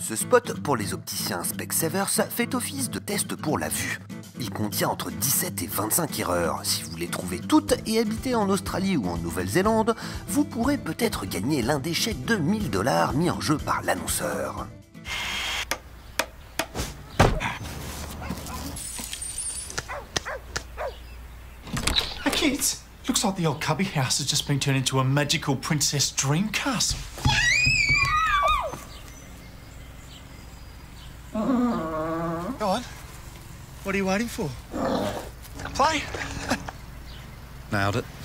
Ce spot pour les opticiens Specsavers fait office de test pour la vue. Il contient entre 17 et 25 erreurs. Si vous les trouvez toutes et habitez en Australie ou en Nouvelle-Zélande, vous pourrez peut-être gagner l'un des chèques de 1000 $ mis en jeu par l'annonceur. Hey kids, looks like the old cubby house has just been turned into a magical princess dream castle. Go on. What are you waiting for? Play. Nailed it.